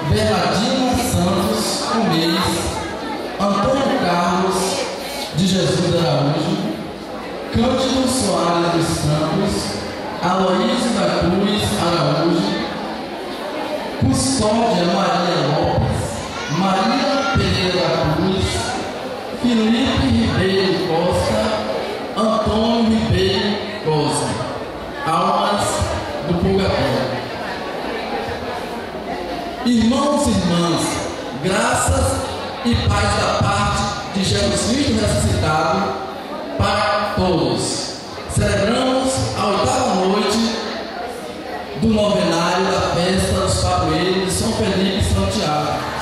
Bernardina Santos Gomes, Antônio Carlos de Jesus Araújo, Cândido Soares dos Santos, Aloísio da Cruz Araújo, Custódia Maria Lopes, Maria Pereira da Cruz, Felipe Ribeiro Costa, Antônio Ribeiro Costa, almas do purgatório. Irmãos e irmãs, graças e paz da parte de Jesus Cristo ressuscitado para todos. Celebramos a 8ª noite do novenário da festa dos padroeiros de São Felipe e São Tiago.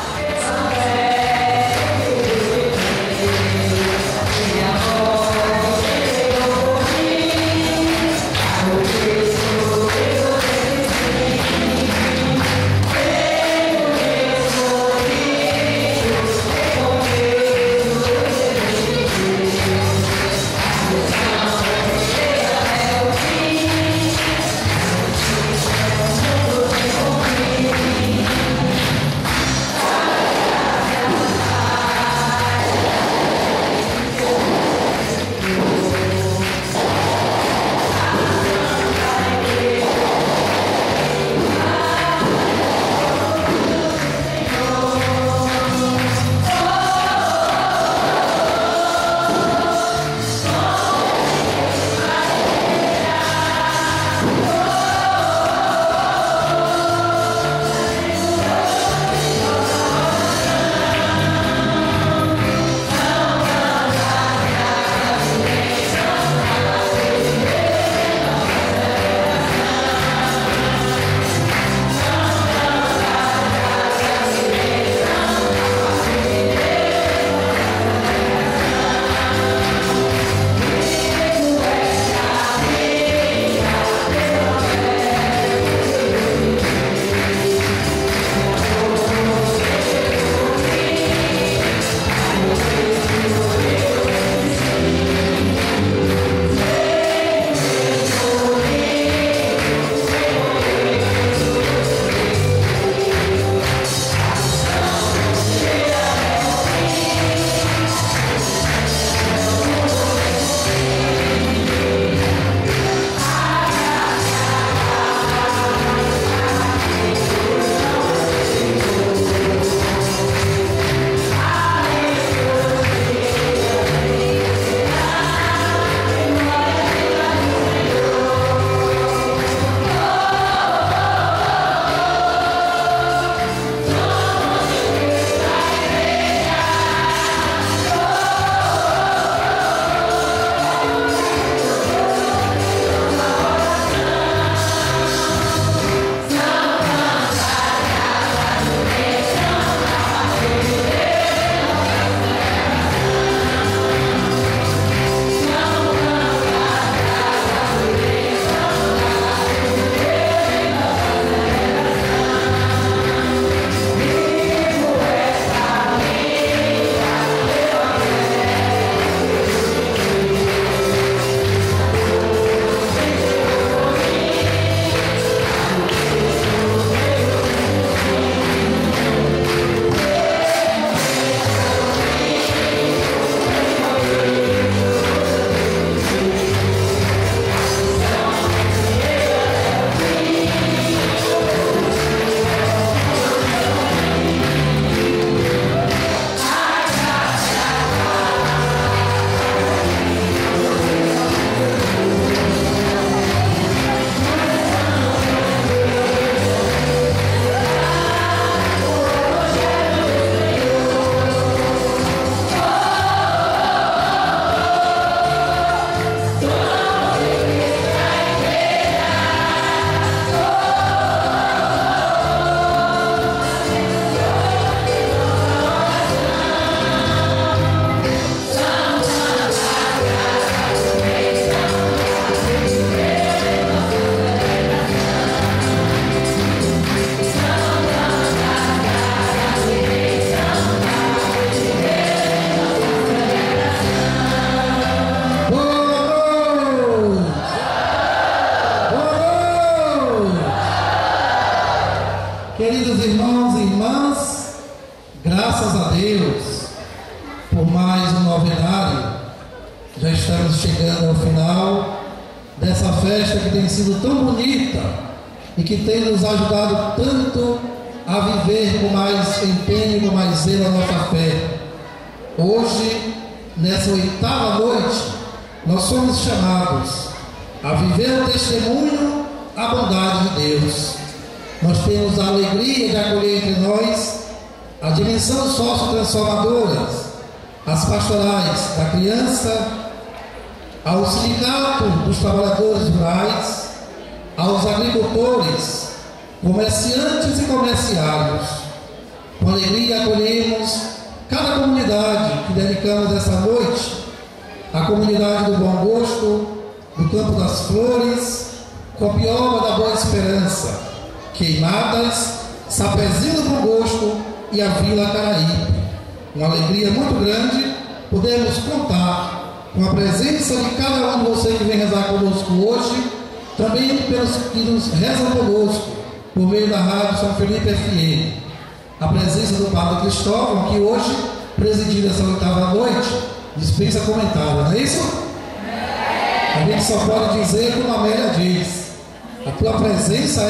festa que tem sido tão bonita e que tem nos ajudado tanto a viver com mais empenho, com mais zelo a nossa fé. Hoje, nessa 8ª noite, nós somos chamados a viver o testemunho à bondade de Deus. Nós temos a alegria de acolher entre nós a dimensão sócio-transformadora, as pastorais da criança, ao sindicato dos trabalhadores rurais, aos agricultores, comerciantes e comerciários. Com alegria acolhemos cada comunidade que dedicamos essa noite, a comunidade do Bom Gosto, do Campo das Flores, Copioba da Boa Esperança, Queimadas, Sapezinho do Bom Gosto e a Vila Caraíbe. Uma alegria muito grande podemos contar com a presença de cada um de vocês que vem rezar conosco hoje, também pelos que nos rezam conosco, por meio da Rádio São Felipe FM. A presença do Padre Cristóvão, que hoje, presidindo essa 8ª noite, dispensa comentário, não é isso? A gente só pode dizer como a Amélia diz: a tua presença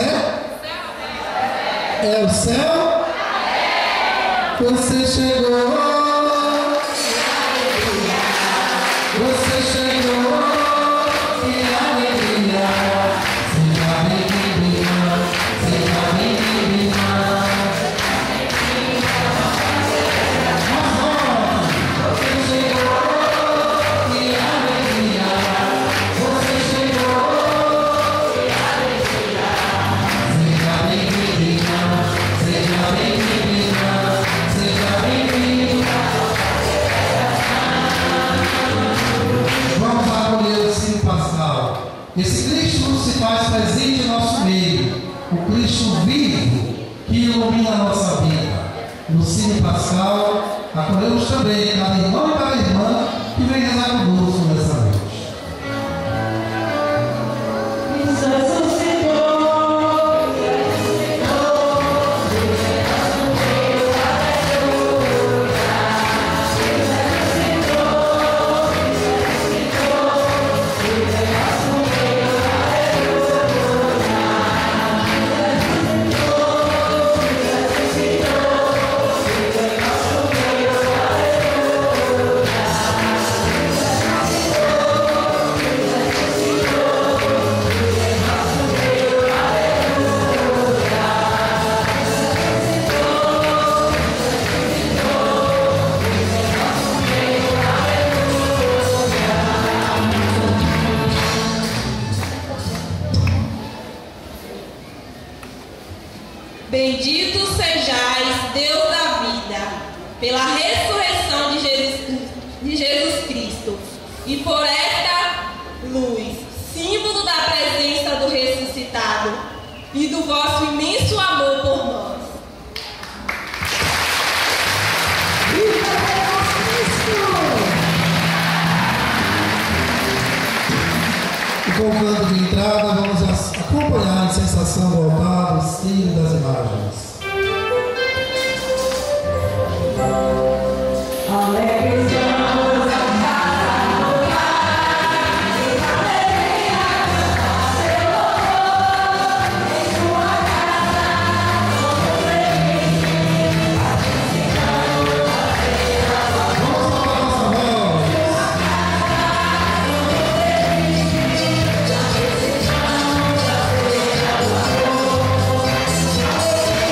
é o céu. Você chegou. Você chegou, que alegria, seja bem-vinda, seja bem-vinda. Você chegou, que alegria, você chegou, que alegria. Seja bem-vinda, seja bem-vinda, seja bem-vinda. Vamos acolher o Círio Pascal. Esse Cristo se faz presente em nosso meio, o Cristo vivo que ilumina a nossa vida. No Círio Pascal, acolhemos também cada irmão e cada irmã que vem rezar conosco nessa noite. Bendito sejais, Deus da vida, pela ressurreição de Jesus Cristo, e por esta luz, símbolo da presença do ressuscitado e do vosso imenso amor por nós. Viva Jesus Cristo! E com o canto de entrada, vamos acompanhar a sensação do altar, do estilo das imagens. Alegres vamos à casa do Pai, alegria cantar seu louvor, em sua casa somos felizes, participando da feira do amor. Vamos para a nossa voz. Participando da feira do amor.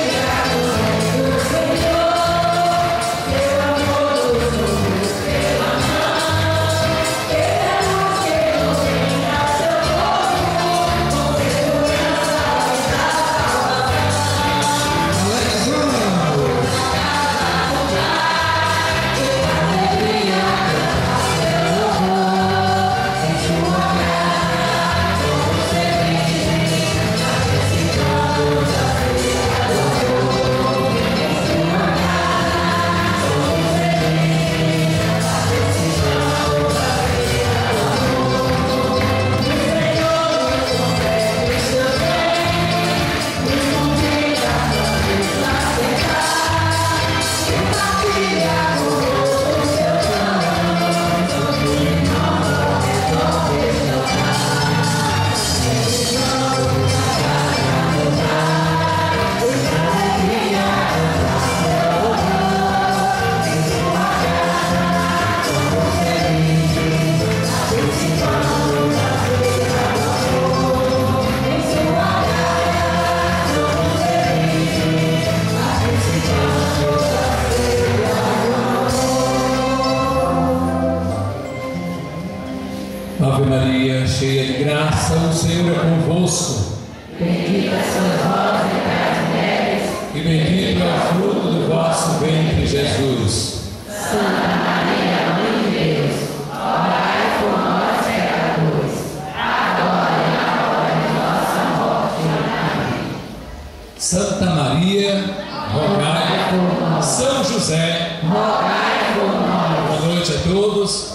graça do Senhor é convosco. Bendita sois vós entre as mulheres, E bendito é o fruto do vosso ventre, Jesus. Santa Maria, Mãe de Deus, rogai por nós, pecadores, agora e na hora de nossa morte. Amém. Santa Maria, rogai por nós. São José, Rogai por nós. boa noite a todos.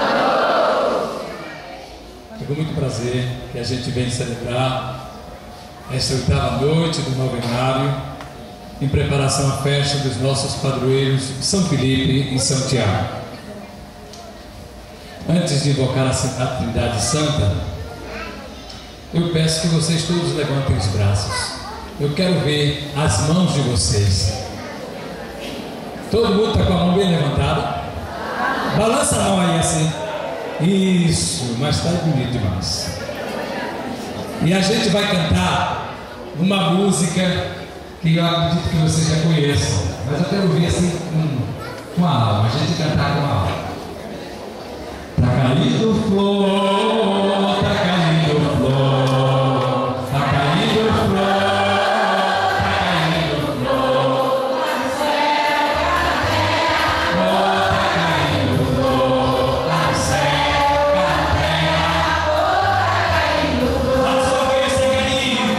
É com muito prazer que a gente vem celebrar esta 8ª noite do novenário, em preparação à festa dos nossos padroeiros São Felipe e São Tiago. Antes de invocar a Trindade Santa, eu peço que vocês todos levantem os braços. Eu quero ver as mãos de vocês. Todo mundo está com a mão bem levantada? Balança a mão aí assim. Isso, mas está bonito demais. E a gente vai cantar uma música que eu acredito que vocês já conheçam, mas eu quero ouvir assim com a alma, a gente cantar com a alma. Tá caindo flor, tá caindo flor, tá caindo flor, tá caindo flor, no céu, na terra, flor, tá caindo flor, no céu, na terra, flor, tá caindo flor, a sua vez tá caindo.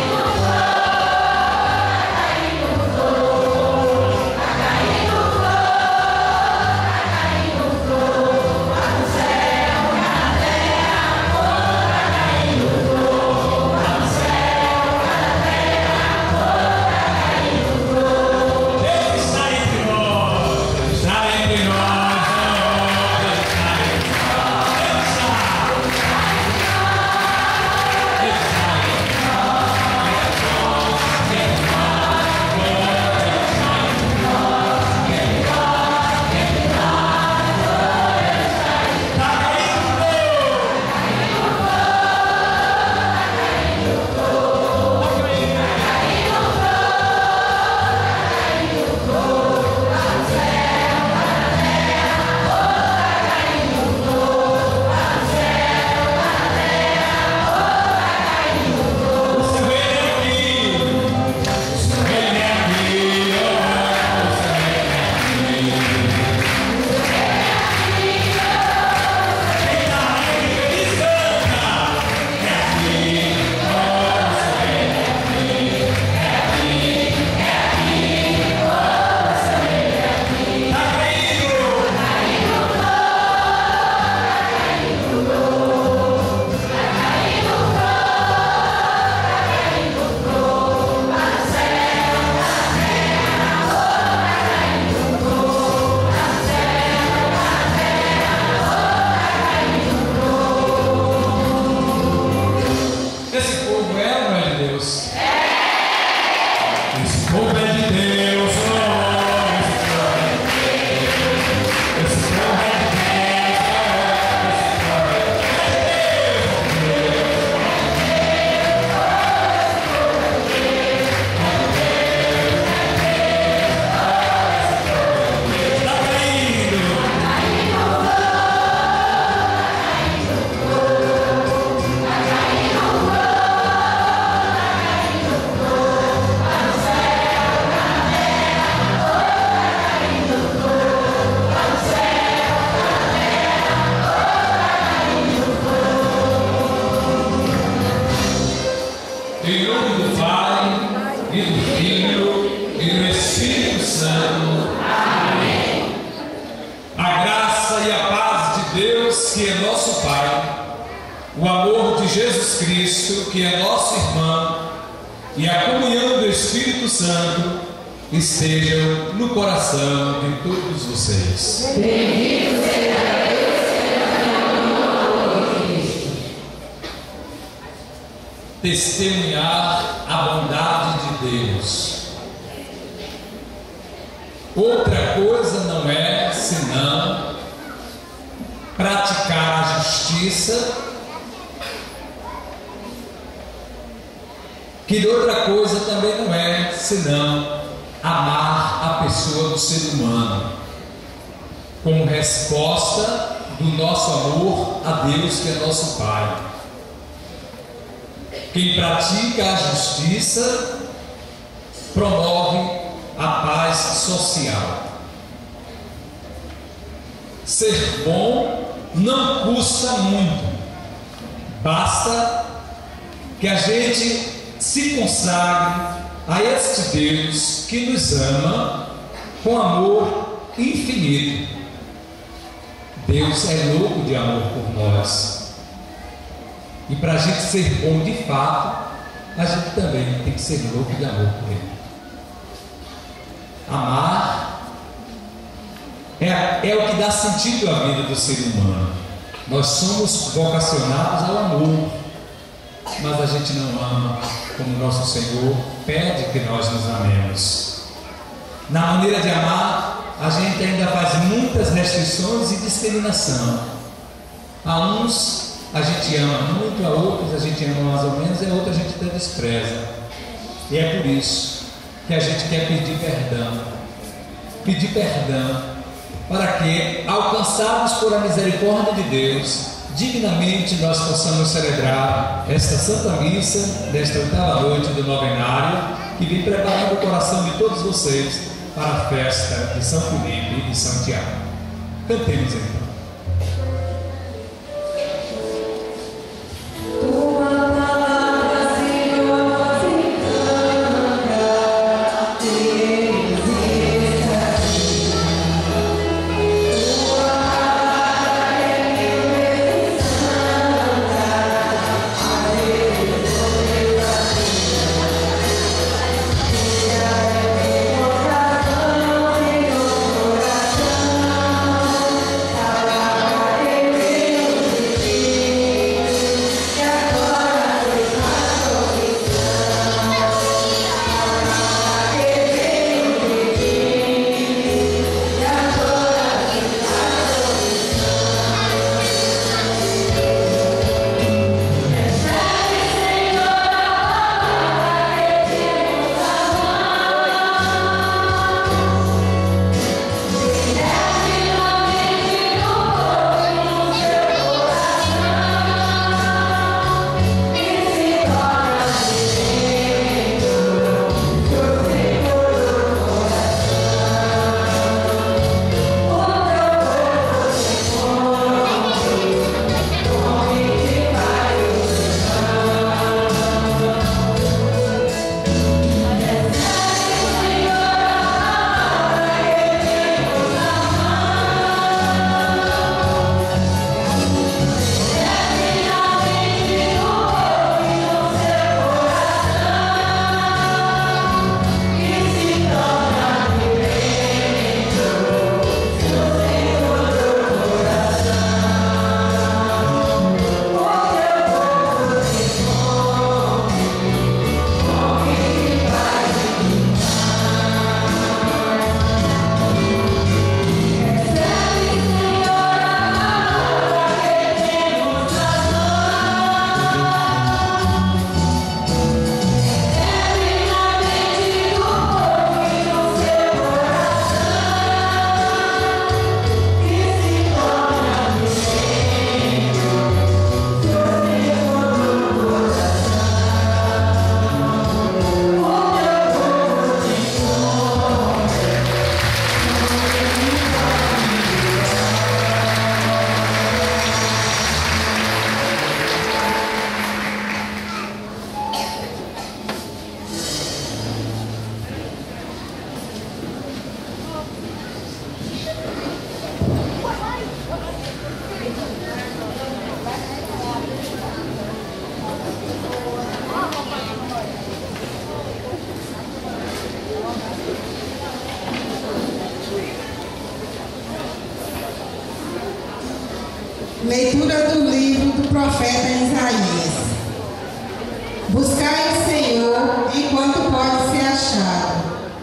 Que é nosso Pai, o amor de Jesus Cristo, que é nosso irmão, e a comunhão do Espírito Santo estejam no coração de todos vocês. Bendito seja Deus pelo amor de Cristo. Testemunhar a bondade de Deus. Outra coisa não é senão praticar a justiça, que outra coisa também não é senão amar a pessoa do ser humano, como resposta do nosso amor a Deus, que é nosso Pai. Quem pratica a justiça promove a paz social. Ser bom não custa muito, basta que a gente se consagre a este Deus que nos ama com amor infinito. Deus é louco de amor por nós. E para a gente ser bom de fato, a gente também tem que ser louco de amor por Ele. Amar é o que dá sentido à vida do ser humano. Nós somos vocacionados ao amor, mas a gente não ama como nosso Senhor pede que nós nos amemos. Na maneira de amar, a gente ainda faz muitas restrições e discriminação. A uns a gente ama muito, a outros a gente ama mais ou menos, e a outros a gente até despreza. E é por isso que a gente quer pedir perdão. Pedir perdão para que, alcançados por a misericórdia de Deus, dignamente nós possamos celebrar esta Santa Missa desta 8ª noite do novenário, que vem preparando o coração de todos vocês para a festa de São Filipe e São Tiago. Cantemos então. Leitura do livro do profeta Isaías. Buscai o Senhor enquanto pode ser achado.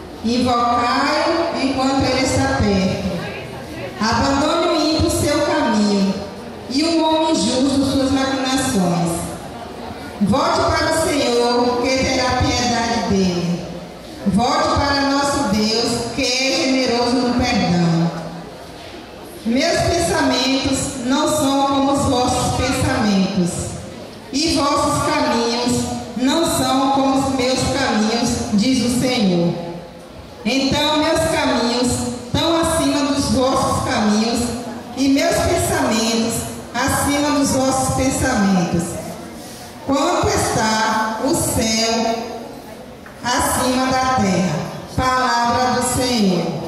Invocai-o enquanto ele está perto. Abandone o ímpio seu caminho e o homem justo suas maquinações. Volte para o Senhor, que terá piedade dele. Volte para nosso Deus, que é generoso no perdão. Meus pensamentos não são como os vossos pensamentos, e vossos caminhos vossos pensamentos. Quanto está o céu acima da terra. Palavra do Senhor.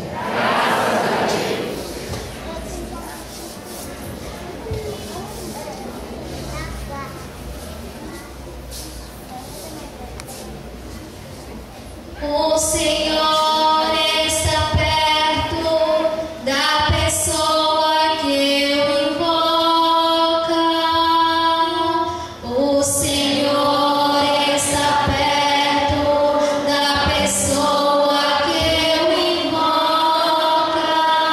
O Senhor está perto da pessoa que o invoca. O Senhor está perto da pessoa que o invoca.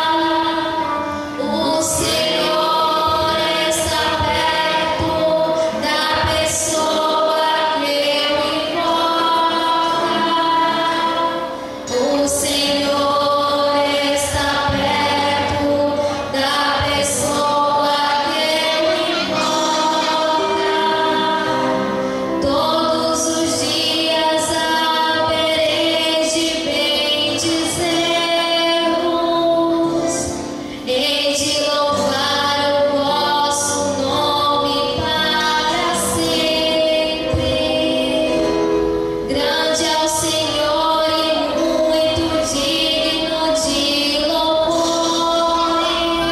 O Senhor está perto da pessoa que o invoca. O Senhor está perto da pessoa que o invoca. Todos os dias havereis de bendizê-los, e de louvar o vosso nome para sempre. Grande é o Senhor e muito digno de louvores,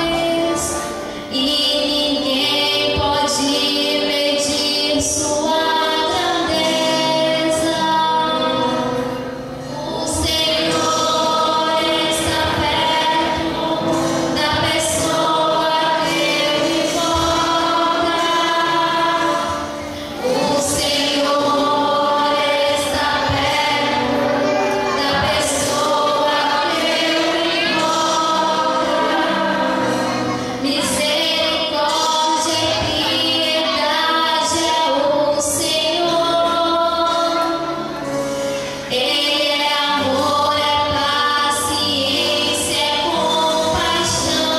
e ninguém pode medir sua grandeza. O Senhor está perto da pessoa que o invoca. O Senhor está perto da pessoa que o invoca. Misericórdia e piedade é o Senhor. Ele é amor, é paciência, é compaixão.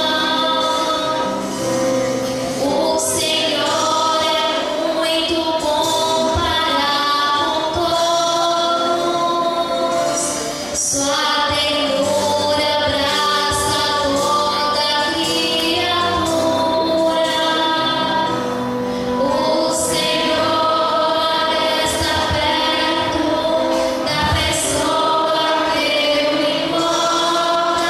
O Senhor é muito bom para com todos. Sua ternura abraça toda criatura. O Senhor está perto da pessoa que o invoca.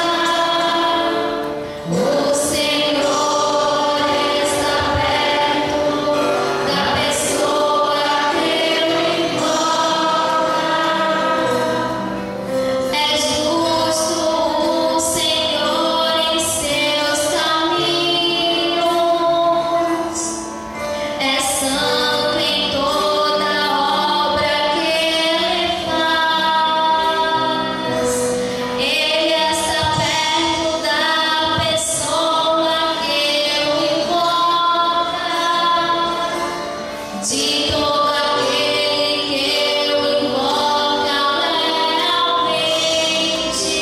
O Senhor está perto da pessoa que o invoca. É justo o Senhor em seus caminhos, é santo em toda obra que ele faz. Ele está perto da pessoa que o invoca, de todo aquele que o invoca lealmente.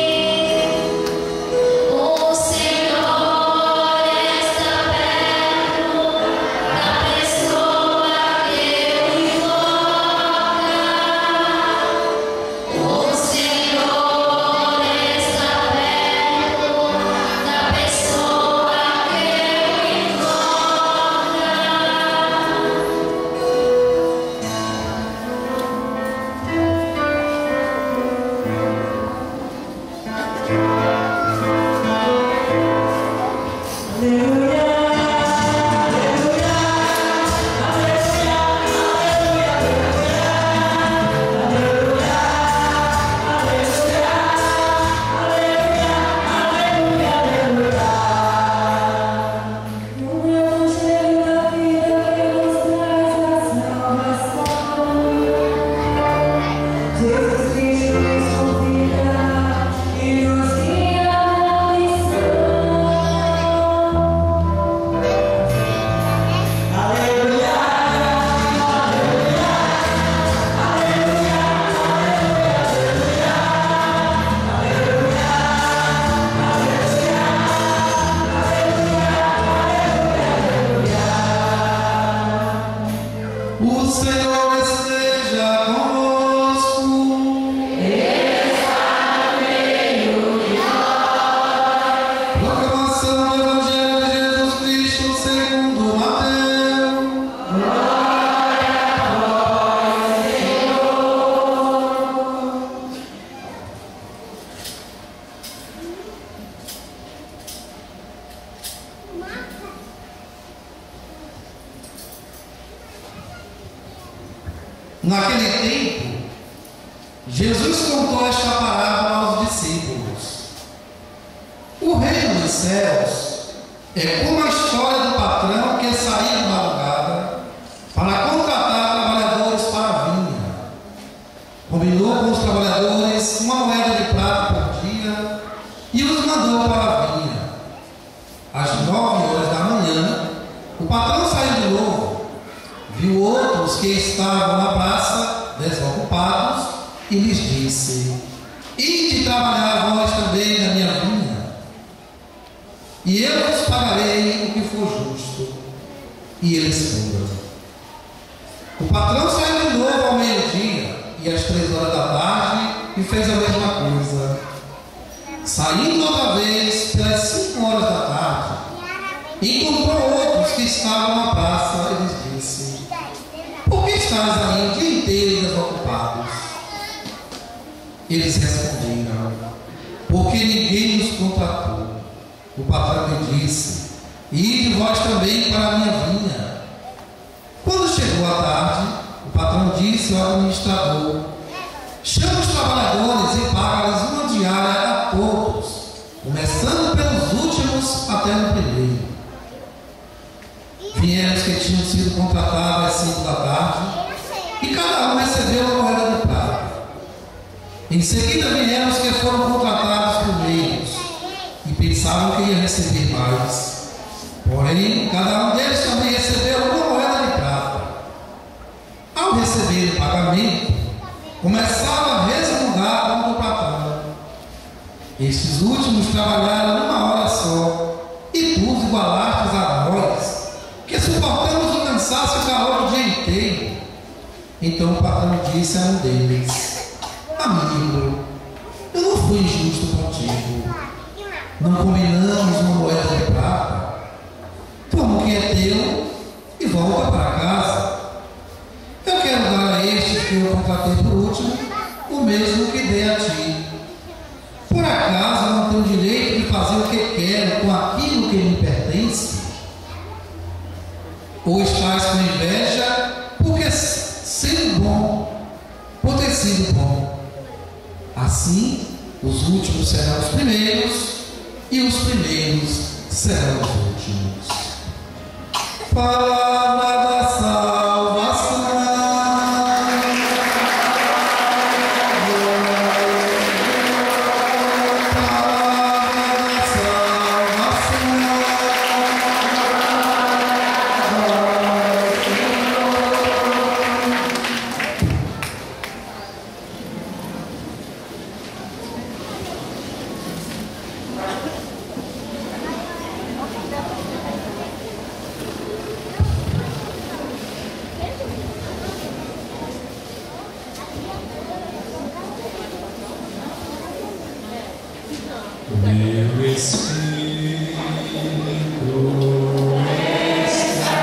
O Senhor está perto da pessoa que o invoca. O Senhor está perto da pessoa que o Jesus Cristo nos convida e nos Naquele tempo, Jesus contou esta parábola aos discípulos. O reino dos céus é como a história do patrão que saiu de madrugada para contratar trabalhadores para a vinha. Combinou com os trabalhadores uma moeda de prata por dia e os mandou para a vinha. Às 9 horas da manhã, o patrão saiu de novo, viu outros que estavam na praça desocupados e lhes disse: ide trabalhar vós também na minha vinha, e eu vos pagarei o que for justo. E eles foram. O patrão saiu de novo ao meio-dia e às 3 horas da tarde e fez a mesma coisa. Saindo outra vez pelas 5 horas da tarde, encontrou outros que estavam na praça e lhes disse: por que estáis aí o dia inteiro desocupados? Eles responderam: porque ninguém nos contratou. O patrão lhe disse: ide vós também para a minha vinha. Quando chegou a tarde, o patrão disse ao administrador: chama os trabalhadores e paga-lhes uma diária a todos, começando pelos últimos até o primeiro. Vieram os que tinham sido contratados às 5 da tarde, e cada um recebeu uma moeda de prata. Em seguida vieram os que foram contratados primeiros, e pensavam que ia receber mais. Porém, cada um deles também recebeu uma moeda de prata. Ao receber o pagamento, começaram a resmungar contra o patrão. Estes últimos trabalharam 1 hora só, e tu os igualastes a nós, que suportamos o cansaço e o calor do dia inteiro. Então o patrão disse a um deles: amigo, eu não fui injusto contigo. Não combinamos uma moeda de prata? Toma o que é teu e volta para casa. Eu quero dar a estes que eu contratei por último o mesmo que dei a ti. Por acaso não tenho direito de fazer o que quero com aquilo que me pertence? Ou estás com inveja por ter sido bom? Assim, os últimos serão os primeiros, e os primeiros serão os últimos. Palavra da salvação. Meu Espírito está,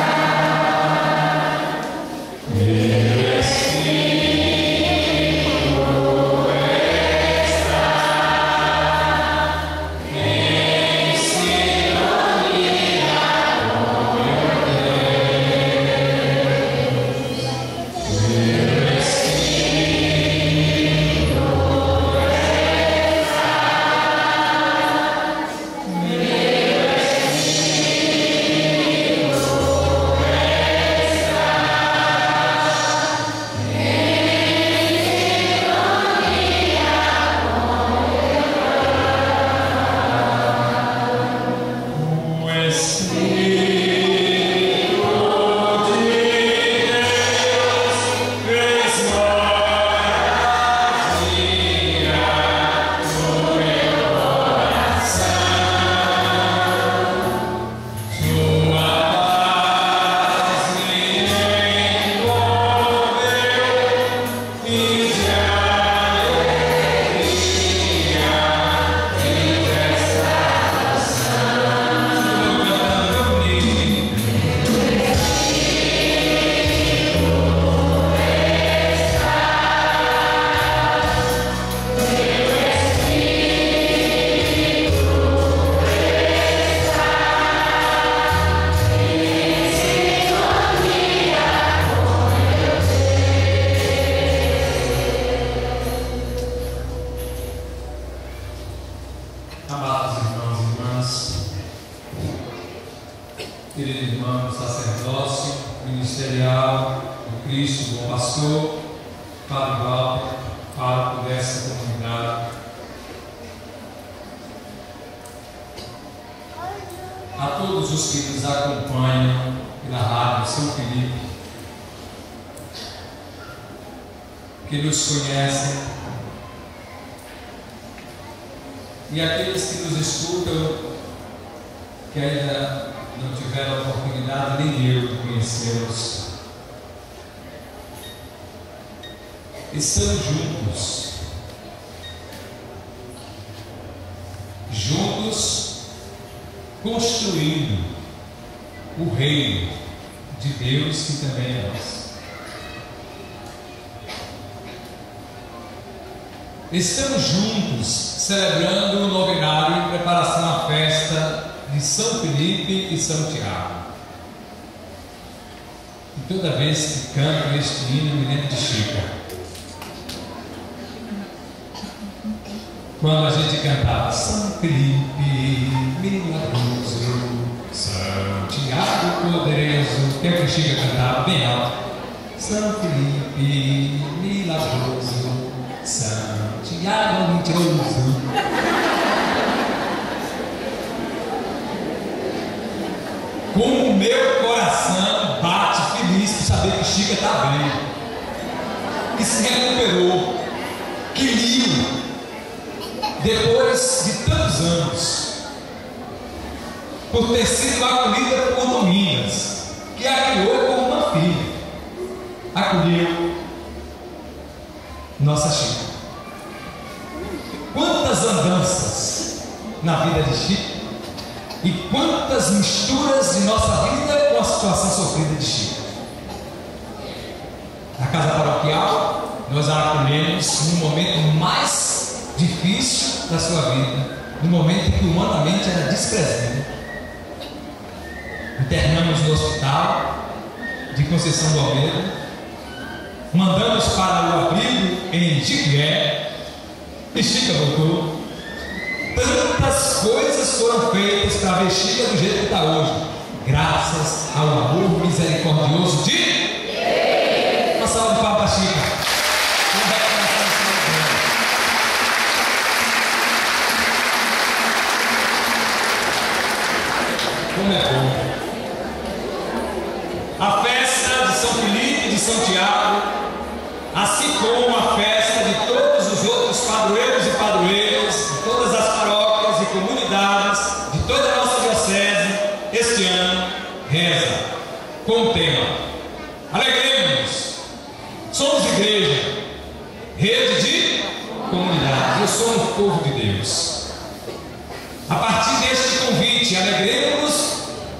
meu Espírito está em sintonia com meu Deus. Meu Espírito está Amados irmãos e irmãs, querido irmão do sacerdócio ministerial do Cristo, bom pastor, Padre Walter, pároco dessa comunidade, a todos os que nos acompanham pela Rádio São Felipe, que nos conhecem, e aqueles que nos escutam, que ainda não tiveram a oportunidade, nem eu, de conhecê-los. Estamos juntos, construindo o reino de Deus, que também é nosso. Estamos juntos celebrando o novenário em preparação à festa de São Felipe e São Tiago. E toda vez que canto este hino, me lembro de Chica. Quando a gente cantava São Felipe, milagroso, São Tiago poderoso, que a Chica cantava bem alto. São Felipe, milagroso, São Tiago mentiroso. Como o meu coração bate feliz por saber que Chica está bem, que se recuperou, que liu, depois de tantos anos, por ter sido acolhida por Domingas, que a criou como uma filha, acolheu nossa Chica. Quantas andanças na vida de Chica e quantas misturas de nossa vida com a situação sofrida de Chica. Na casa paroquial, nós a acolhemos no momento mais difícil da sua vida, no momento em que humanamente era desprezível. Internamos no hospital de Conceição do Almeida, mandamos para o abrigo em Jiquié, e Chica voltou. Tantas coisas foram feitas para ver Chica do jeito que está hoje, graças ao amor misericordioso de Deus. Uma salva de palmas para Chica. Como é bom. A festa de São Felipe e de São Tiago, assim como a festa de todos os outros padroeiros e padroeiras, de todas as paróquias e comunidades, de toda a nossa diocese, este ano, reza com o tema: alegremos-nos, somos igreja, rede de comunidade, eu sou um povo de Deus. A partir deste convite, alegremos-nos,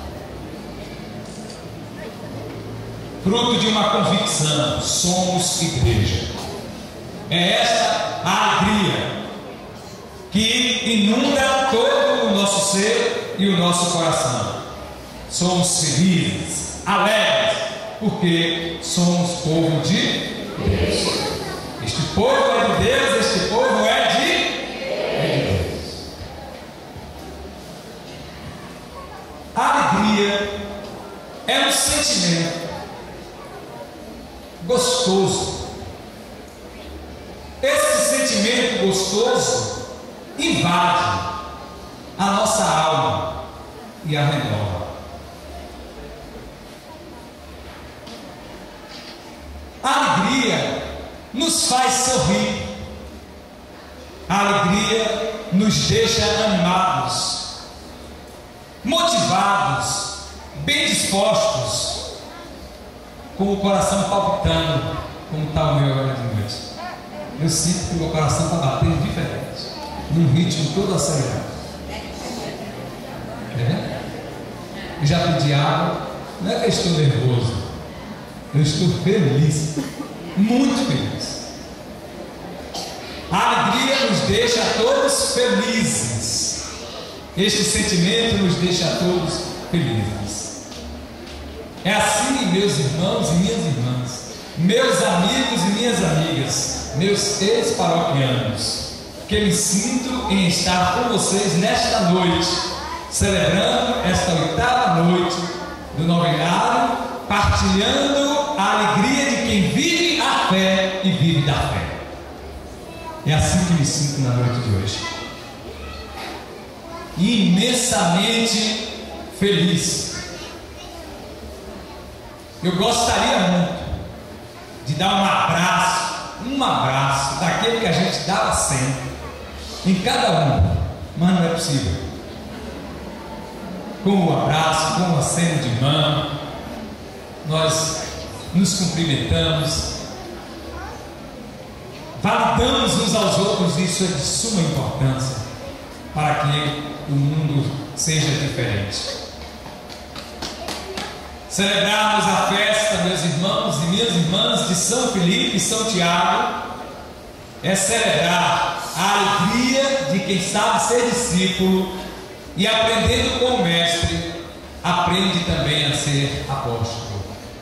fruto de uma convicção: somos igreja. É esta a alegria que inunda todo o nosso ser e o nosso coração. Somos felizes, alegres, porque somos povo de Deus. Este povo é de Deus, este povo é de Deus. A alegria é um sentimento gostoso. Esse sentimento gostoso invade a nossa alma e a renova. A alegria nos faz sorrir. A alegria nos deixa animados, motivados, bem dispostos, com o coração palpitando, como está o meu agora de noite. Eu sinto que o meu coração está batendo diferente, num ritmo todo acelerado. Eu já pedi água, não é que eu estou nervoso, eu estou feliz, muito feliz. A alegria nos deixa todos felizes. Este sentimento nos deixa todos felizes. É assim, meus irmãos e minhas irmãs, meus amigos e minhas amigas, meus ex-paroquianos, que me sinto em estar com vocês nesta noite, celebrando esta 8ª noite do novenário, partilhando a alegria de quem vive a fé e vive da fé. É assim que me sinto na noite de hoje. Imensamente feliz. Eu gostaria muito de dar um abraço daquele que a gente dava sempre, em cada um, mas não é possível. Com o abraço, com o aceno de mão, nós nos cumprimentamos, validamos uns aos outros. Isso é de suma importância para que o mundo seja diferente. Celebrarmos a festa, meus irmãos e minhas irmãs, de São Felipe e São Tiago, é celebrar a alegria de quem sabe ser discípulo e, aprendendo com o Mestre, aprende também a ser apóstolo.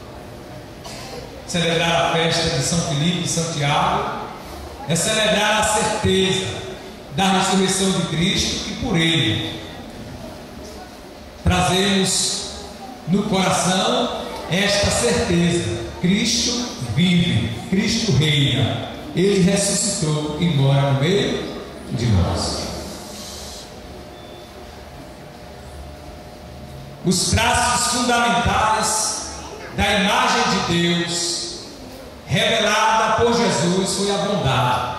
Celebrar a festa de São Felipe e São Tiago é celebrar a certeza da ressurreição de Cristo, e por Ele trazemos no coração esta certeza: Cristo vive, Cristo reina, Ele ressuscitou e mora no meio de nós. Os traços fundamentais da imagem de Deus revelada por Jesus foi a bondade.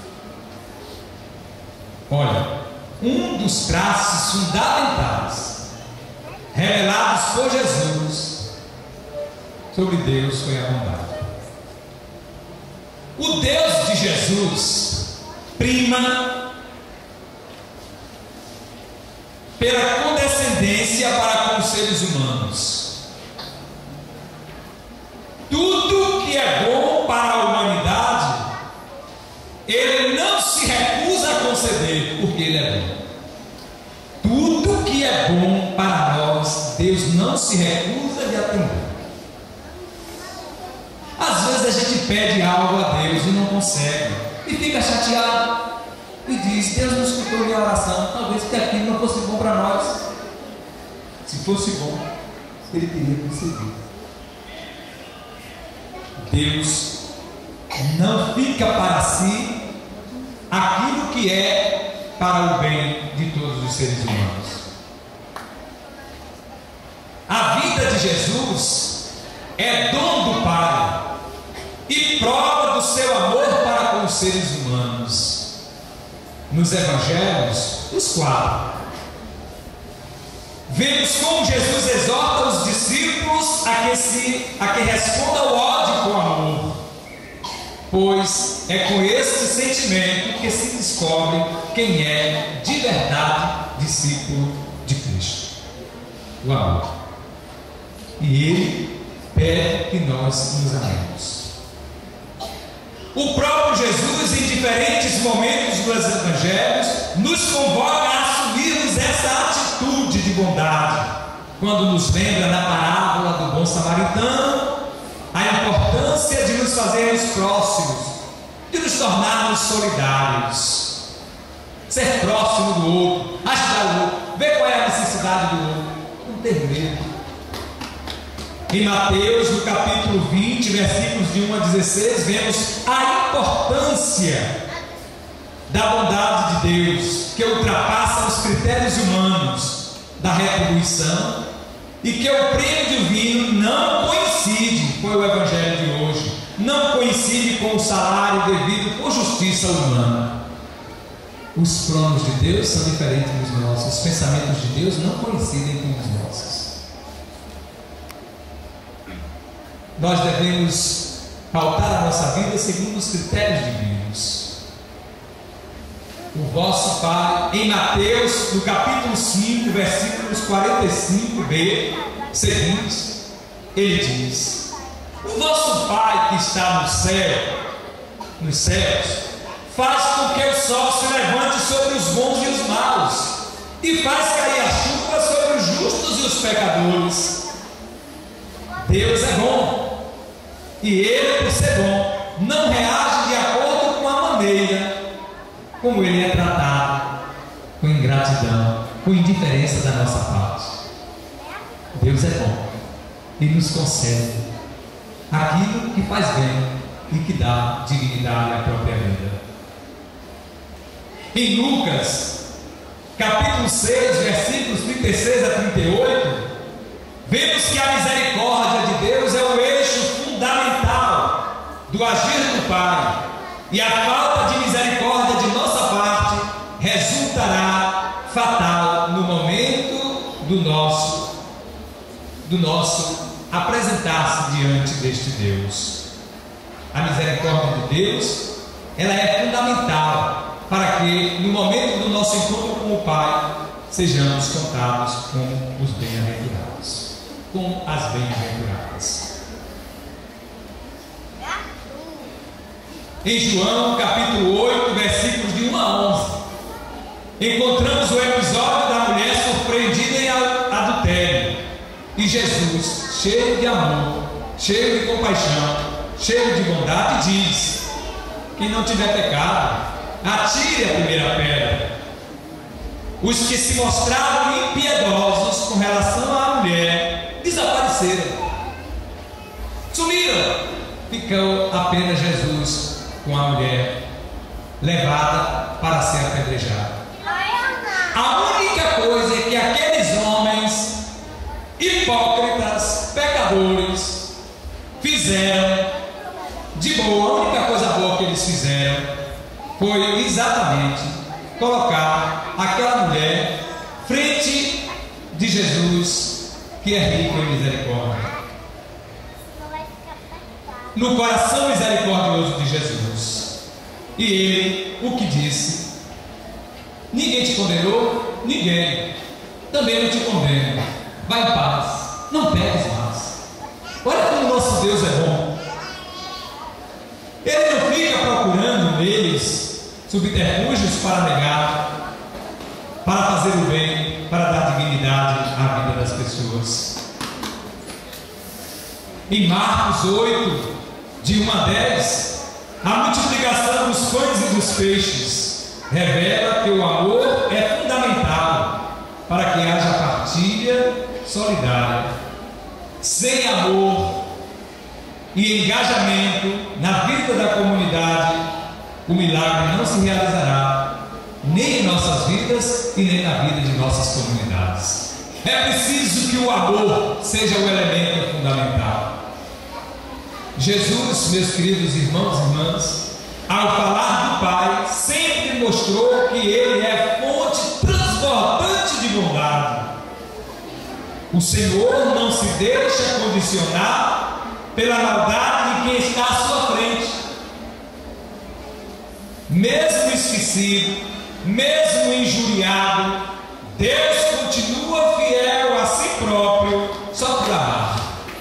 Olha, um dos traços fundamentais revelados por Jesus sobre Deus foi a bondade. O Deus de Jesus prima pela condescendência para com os seres humanos. Tudo que é bom para a humanidade, Ele não se recusa a conceder, porque Ele é bom. Tudo que é bom para nós, Deus não se recusa de atender. Às vezes a gente pede algo a Deus e não consegue, e fica chateado e diz: Deus não escutou minha oração, talvez porque aquilo não fosse bom para nós. Se fosse bom, Ele teria concedido. Deus não fica para si aquilo que é para o bem de todos os seres humanos. A vida de Jesus é dom do Pai e prova do seu amor para com os seres humanos. Nos evangelhos, os 4, vemos como Jesus exorta os discípulos a que respondam ao ódio com amor, pois é com este sentimento que se descobre quem é de verdade discípulo de Cristo: o amor. E Ele pede que nós nos amemos. O próprio Jesus, em diferentes momentos dos evangelhos, nos convoca a assumirmos essa atitude de bondade, quando nos lembra na parábola do bom samaritano a importância de nos fazermos próximos, de nos tornarmos solidários, ser próximo do outro, ajudar o outro, ver qual é a necessidade do outro, não ter medo. Em Mateus, no capítulo 20, versículos de 1 a 16, vemos a importância da bondade de Deus, que ultrapassa os critérios humanos da retribuição, e que o prêmio divino não coincide com o evangelho de hoje, não coincide com o salário devido por justiça humana. Os planos de Deus são diferentes dos nossos, os pensamentos de Deus não coincidem com os nossos. Nós devemos pautar a nossa vida segundo os critérios divinos. O vosso Pai, em Mateus, no capítulo 5, versículos 45b seguintes, ele diz: o vosso Pai que está no céu, nos céus, faz com que o sol se levante sobre os bons e os maus, e faz cair a chuva sobre os justos e os pecadores. Deus é bom, e Ele, por ser bom, não reage de acordo com a maneira como Ele é tratado com ingratidão, com indiferença da nossa parte. Deus é bom e nos concede aquilo que faz bem e que dá dignidade à própria vida. Em Lucas, capítulo 6, versículos 36 a 38, vemos que a misericórdia de Deus é o eixo fundamental do agir do Pai, e a falta de misericórdia de nossa parte resultará fatal no momento do nosso apresentar-se diante deste Deus. A misericórdia de Deus, ela é fundamental para que no momento do nosso encontro com o Pai sejamos contados como os bem-aventurados, como as bem-aventuradas. Em João capítulo 8, versículos de 1 a 11, encontramos o episódio da mulher surpreendida em adultério, e Jesus, cheio de amor, cheio de compaixão, cheio de bondade, diz: quem não tiver pecado, atire a primeira pedra. Os que se mostraram impiedosos com relação à mulher desapareceram, sumiram. Ficou apenas Jesus com a mulher, levada para ser apedrejada. A única coisa é que aqueles homens hipócritas, pecadores, fizeram de boa, a única coisa boa que eles fizeram foi exatamente colocar aquela mulher frente de Jesus, que é rico em misericórdia, no coração misericordioso de Jesus. E ele, o que disse: ninguém te condenou? Ninguém. Também não te condeno. Vai em paz, não peques mais. Olha como o nosso Deus é bom. Ele não fica procurando neles subterfúgios para negar, para fazer o bem, para dar dignidade à vida das pessoas. Em Marcos 8, de 1 a 10, a multiplicação dos pães e dos peixes revela que o amor é fundamental para que haja partilha solidária. Sem amor e engajamento na vida da comunidade, o milagre não se realizará, nem em nossas vidas e nem na vida de nossas comunidades. É preciso que o amor seja o elemento fundamental. Jesus, meus queridos irmãos e irmãs, ao falar do Pai, sempre mostrou que Ele é fonte transbordante de bondade. O Senhor não se deixa condicionar pela maldade de quem está à sua frente. Mesmo esquecido, mesmo injuriado, Deus continua fiel a si próprio só por amar.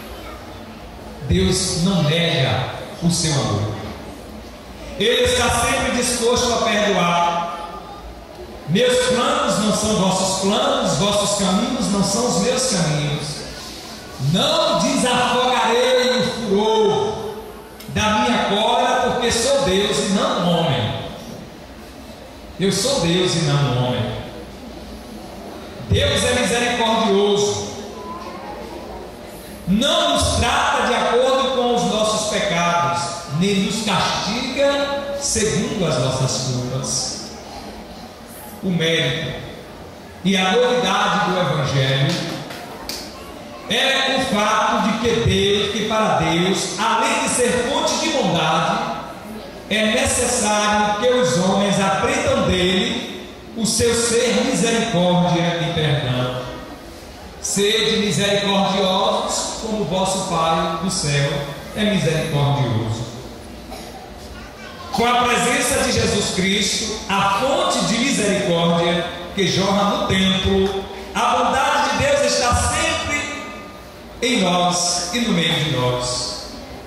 Deus não nega o seu amor. Ele está sempre disposto a perdoar. Meus planos não são vossos planos, vossos caminhos não são os meus caminhos. Não desafogarei o furor da minha cólera, porque sou Deus e não homem. Eu sou Deus e não homem. Deus é misericordioso. Não nos trata de acordo com os nossos pecados, nem nos castiga segundo as nossas culpas. O mérito e a novidade do Evangelho é o fato de que para Deus, além de ser fonte de bondade, é necessário que os homens aprendam dele o seu ser misericórdia e perdão. Sede misericordiosos, como vosso Pai do céu é misericordioso. Com a presença de Jesus Cristo, a fonte de misericórdia que jorra no templo, a bondade de Deus está sempre em nós e no meio de nós.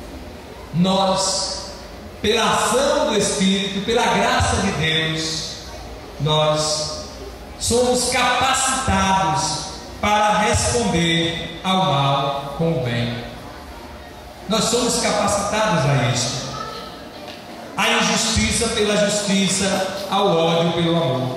Nós, pela ação do Espírito, pela graça de Deus, nós somos capacitados para responder ao mal com o bem. Nós somos capacitados a isso. a injustiça pela justiça, ao ódio pelo amor,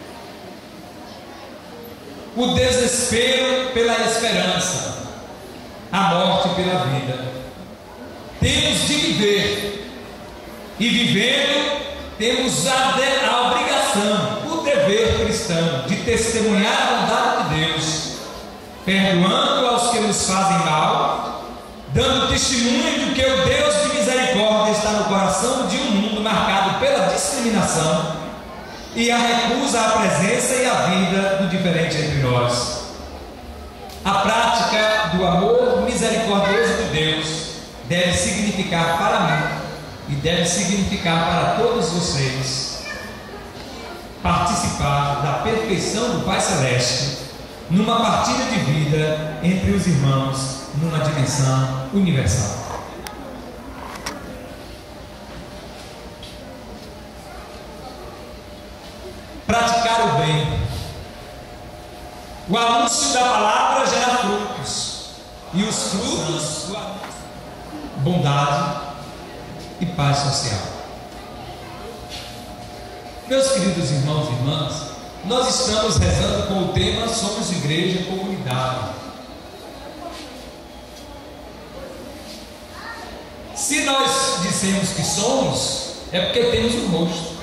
o desespero pela esperança, a morte pela vida. Temos de viver, e vivendo temos a obrigação, o dever cristão de testemunhar a bondade de Deus, perdoando aos que nos fazem mal, dando testemunho de que o Deus de misericórdia está no coração de um mundo marcado pela discriminação e a recusa à presença e à vida do diferente entre nós. A prática do amor misericordioso de Deus deve significar para mim e deve significar para todos vocês participar da perfeição do Pai Celeste numa partilha de vida entre os irmãos numa dimensão universal. Praticar o bem. O anúncio da palavra gera frutos, e os frutos, bondade e paz social. Meus queridos irmãos e irmãs, nós estamos rezando com o tema Somos Igreja e Comunidade. Se nós dissemos que somos, é porque temos um rosto,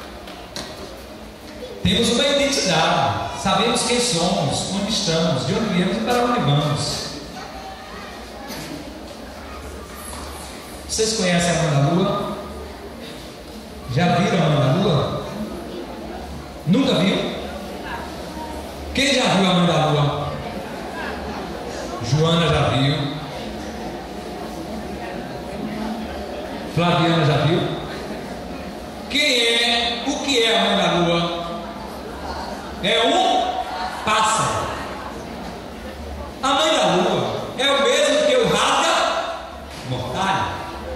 temos uma identidade, sabemos quem somos, onde estamos, de onde viemos e para onde vamos. Vocês conhecem a Mãe da Lua? Já viram a Mãe da Lua? Nunca viu? Quem já viu a Mãe da Lua? Joana já viu. Flaviana já viu? O que é a Mãe da Lua? É um pássaro. A Mãe da Lua é o mesmo que o rasga-mortalha.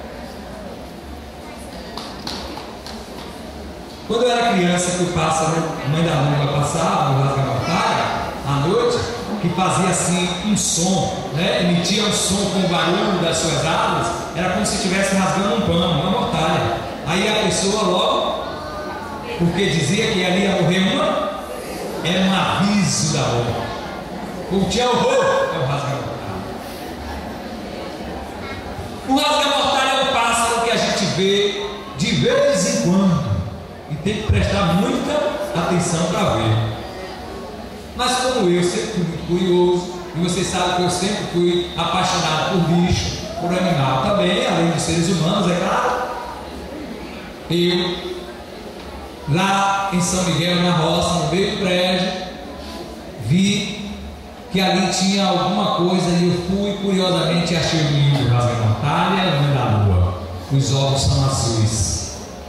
Quando eu era criança, que o pássaro, a Mãe da Lua, passava o rasga-mortalha à noite, que fazia assim um som, né? Emitia um som com o barulho das suas asas, era como se estivesse rasgando um pano, uma mortalha. Aí a pessoa logo, porque dizia que ali ia morrer era um aviso da hora. O tinha horror, é o rasga-mortalha. O rasga-mortalha é um pássaro que a gente vê de vez em quando e tem que prestar muita atenção para ver. Mas como eu sempre fui muito curioso, e vocês sabem que eu sempre fui apaixonado por bicho, por animal também, além dos seres humanos, é claro. Eu, lá em São Miguel, na roça, no meio do prédio, vi que ali tinha alguma coisa e eu fui curiosamente e achei o ninho do rasga-mortalha e a Mãe da Lua. Os ovos são azuis.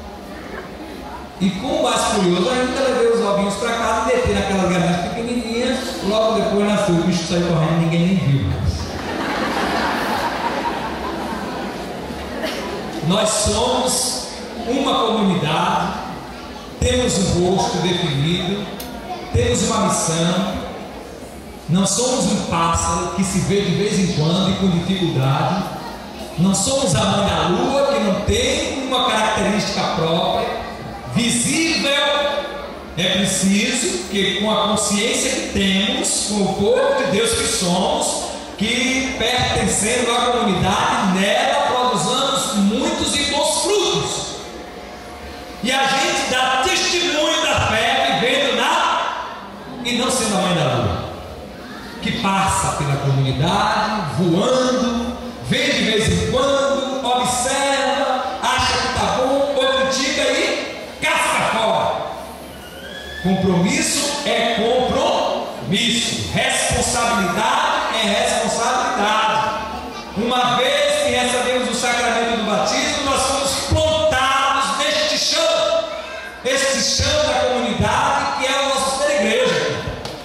E como mais curioso, ainda levei os ovinhos para casa e deitei naquelas galinhas pequenininhas. Logo depois nasceu, o bicho saiu correndo e ninguém nem viu mais. Nós somos uma comunidade, temos um rosto definido, temos uma missão. Não somos um pássaro que se vê de vez em quando e com dificuldade. Não somos a Mãe da Lua que não tem uma característica própria. Visível é preciso que, com a consciência que temos, com o povo de Deus que somos, que pertencendo à comunidade, nela produzamos muitos e bons frutos. E a gente dá testemunho da fé vivendo e não sendo a Mãe da Lua, que passa pela comunidade, voando, vem de vez em quando, observa, acha que está bom, ou critica e casca fora. Compromisso é compromisso, responsabilidade é responsabilidade. Uma vez que recebemos o sacramento do batismo, nós fomos plantados neste chão, este chão da comunidade que é o nosso ser igreja.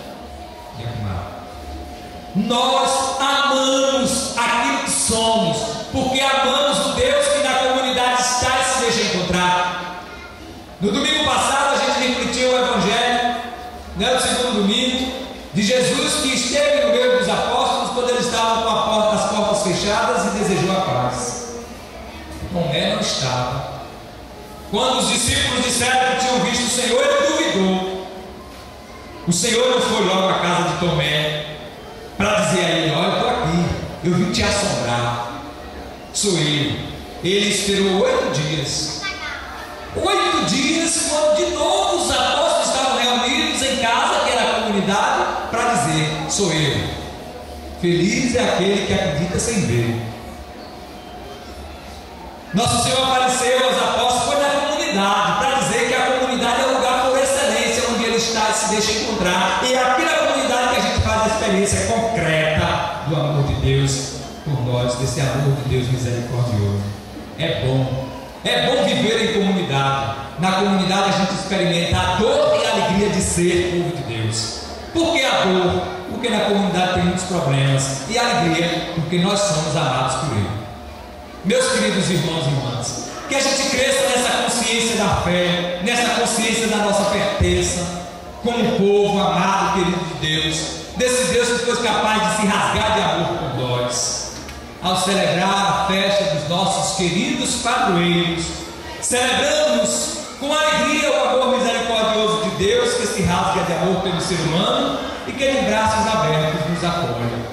Nós amamos aquilo que somos, porque amamos o Deus que na comunidade está e se deixa encontrar. No domingo passado a gente refletiu o Evangelho, no segundo domingo, de Jesus que esteve no meio dos apóstolos quando eles estavam com as portas fechadas e desejou a paz. Tomé não estava. Quando os discípulos disseram que tinham visto o Senhor, ele duvidou. O Senhor não foi logo à casa de Tomé para dizer a ele: olha, eu estou aqui, eu vim te assombrar, sou eu. Ele esperou 8 dias. 8 dias, quando de novo os apóstolos estavam reunidos em casa, que era a comunidade, para dizer: sou eu. Feliz é aquele que acredita sem ver. Nosso Senhor apareceu aos apóstolos, foi na comunidade, para dizer que a comunidade é o lugar por excelência, onde ele está e se deixa encontrar. E é aqui na comunidade que a gente faz a experiência concreta do amor de Deus por nós, desse amor de Deus misericordioso. É bom viver em comunidade. Na comunidade a gente experimenta a dor e a alegria de ser povo de Deus. Por que a dor? Porque na comunidade tem muitos problemas. E a alegria, porque nós somos amados por Ele. Meus queridos irmãos e irmãs, que a gente cresça nessa consciência da fé, nessa consciência da nossa pertença como povo amado, querido de Deus, desse Deus que foi capaz de se rasgar de amor por nós. Ao celebrar a festa dos nossos queridos padroeiros, celebramos com alegria o amor misericordioso de Deus, que se rasga de amor pelo ser humano e que de braços abertos nos acolhe.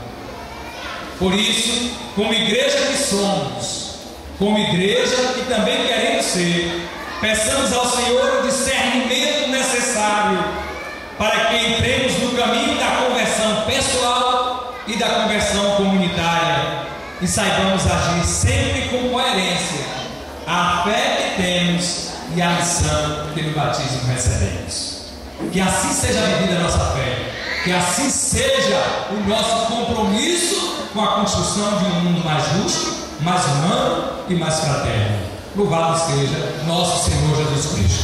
Por isso, como igreja que somos, como igreja que também queremos ser, peçamos ao Senhor o discernimento necessário para que entremos no caminho da conversão pessoal e da conversão comunitária e saibamos agir sempre com coerência a fé que temos e a missão que no batismo recebemos. Que assim seja vivida a nossa fé, que assim seja o nosso compromisso com a construção de um mundo mais justo, mais humano e mais fraterno. Louvado seja nosso Senhor Jesus Cristo.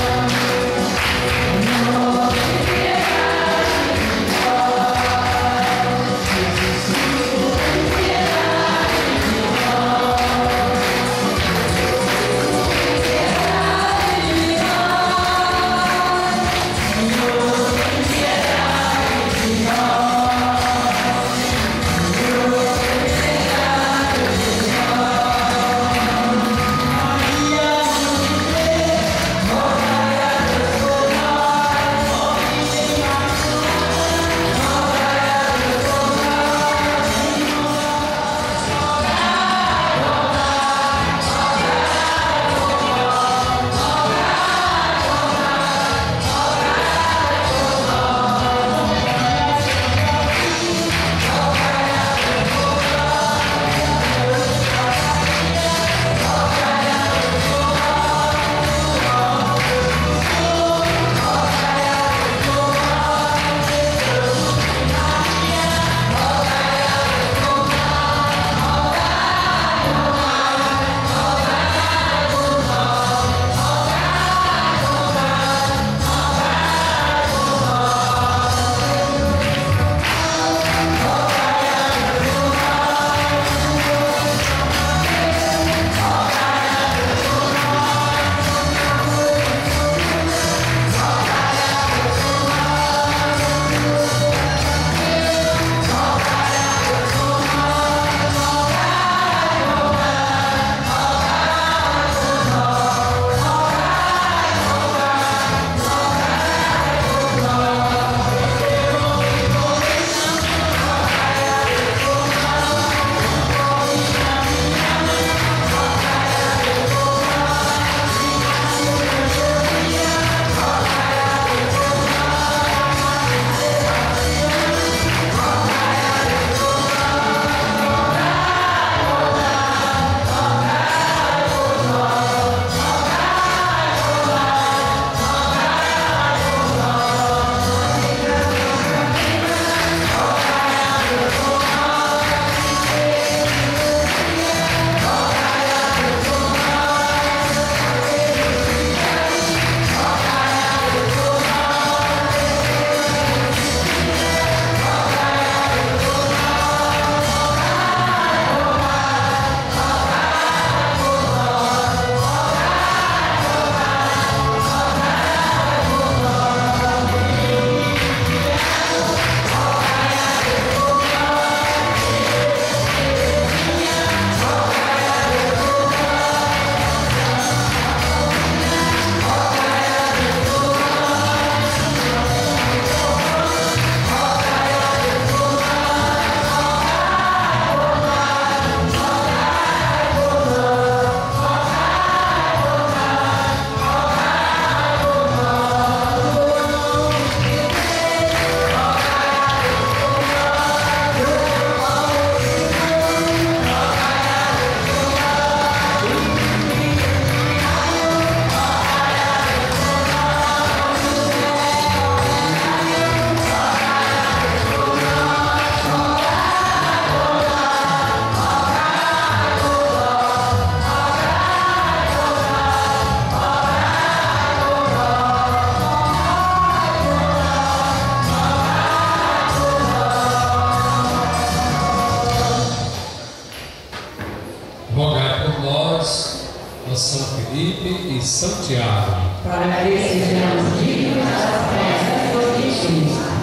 Senhor, rogai por nós, ó São Felipe e São Tiago, para que sejamos dignos das promessas de Cristo.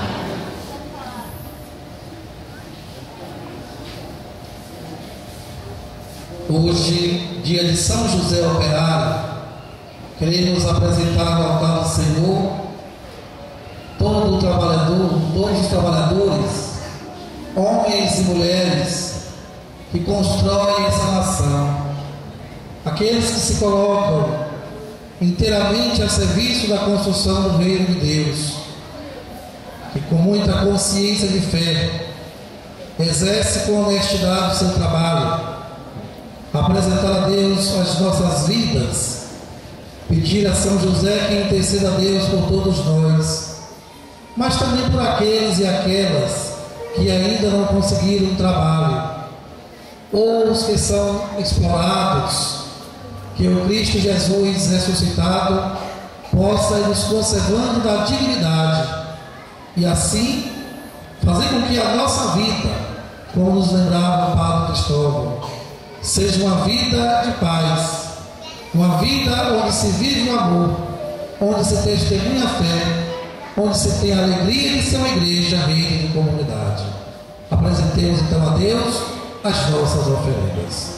Hoje, dia de São José Operário, queremos apresentar ao altar do Senhor todos os trabalhadores, homens e mulheres que constroem essa nação, aqueles que se colocam inteiramente a serviço da construção do reino de Deus, que com muita consciência de fé exerce com honestidade o seu trabalho, apresentar a Deus as nossas vidas, pedir a São José que interceda a Deus por todos nós, mas também por aqueles e aquelas que ainda não conseguiram um trabalho, ou os que são explorados, que o Cristo Jesus ressuscitado possa ir nos conservando da dignidade e assim fazer com que a nossa vida, como nos lembrava o Padre Cristóvão, seja uma vida de paz, uma vida onde se vive o amor, onde se testemunha a fé, onde se tem a alegria de ser uma igreja, reino de comunidade. Apresentemos então a Deus as nossas oferendas.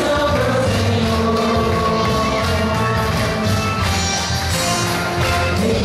Amém.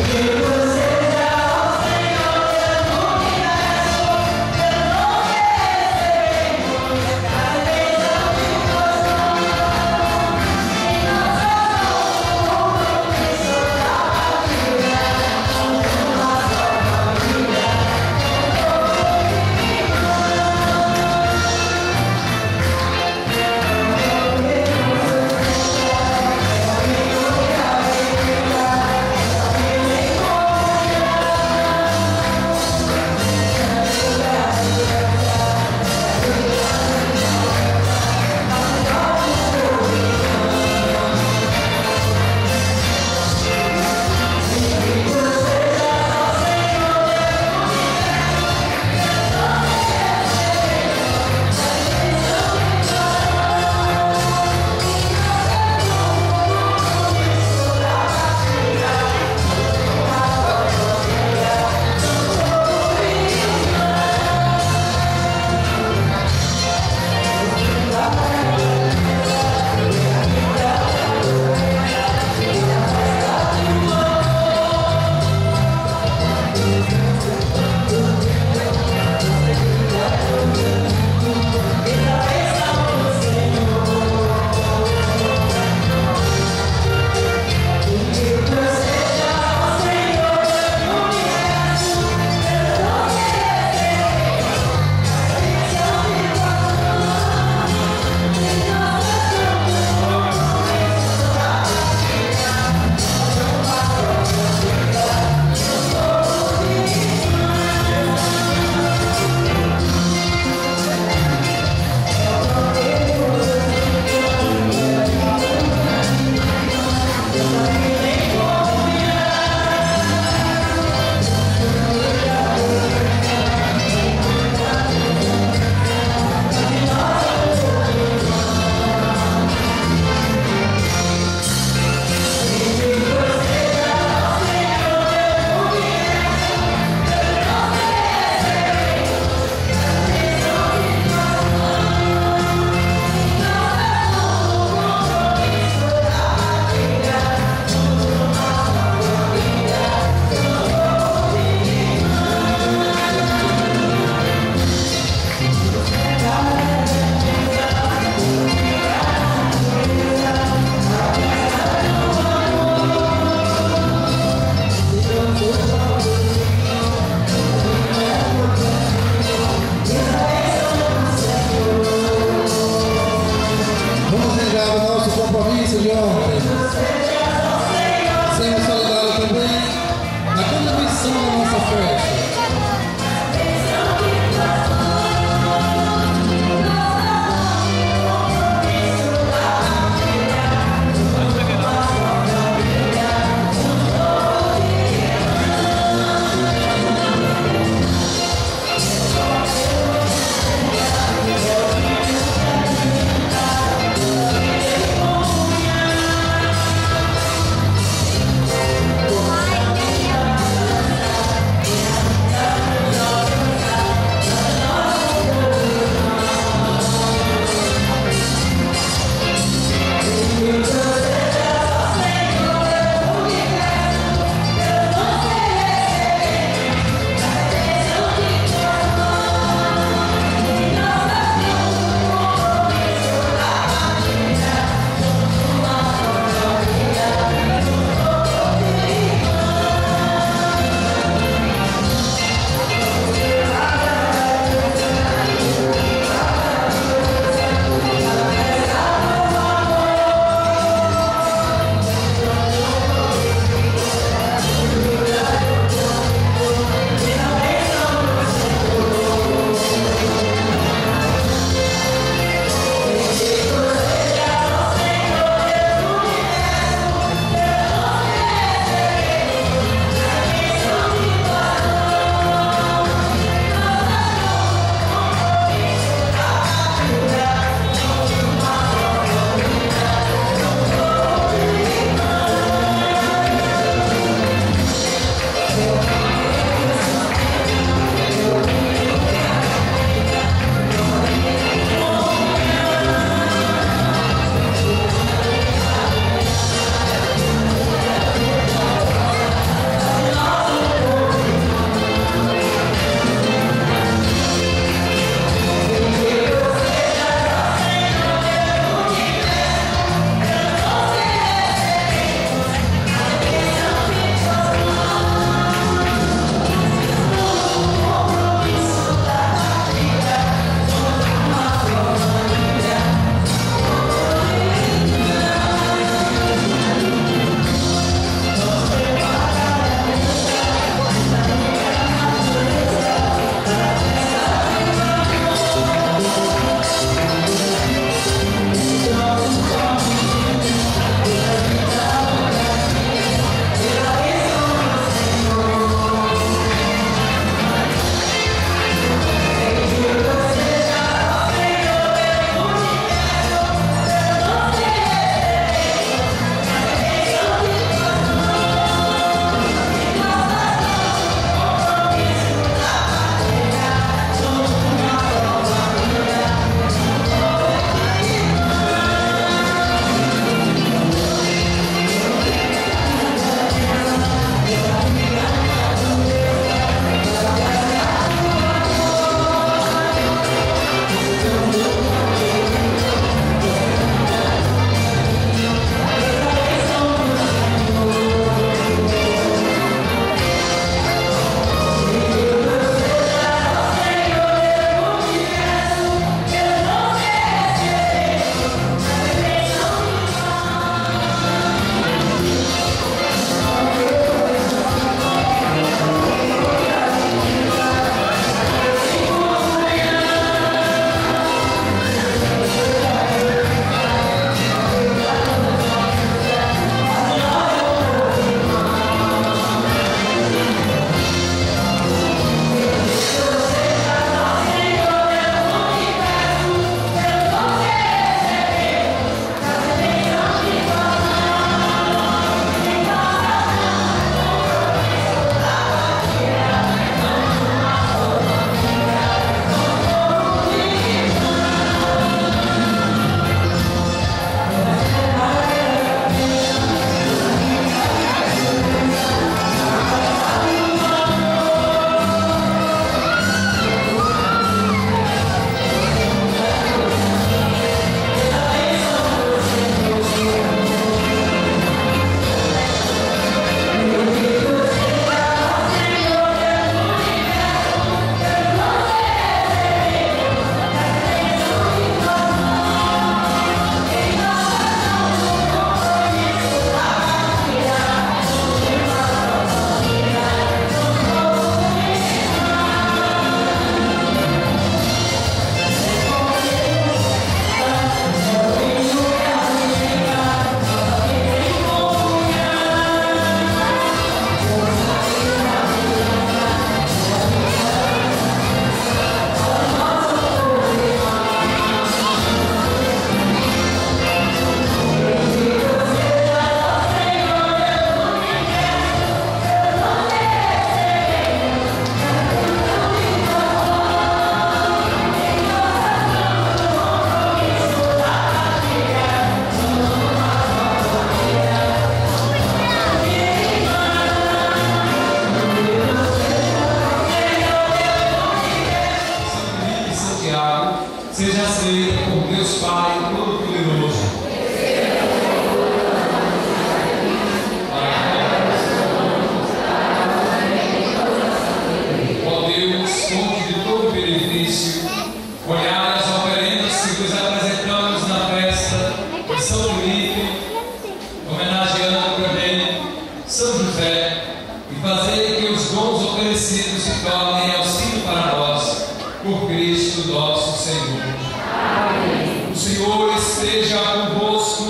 esteja convosco.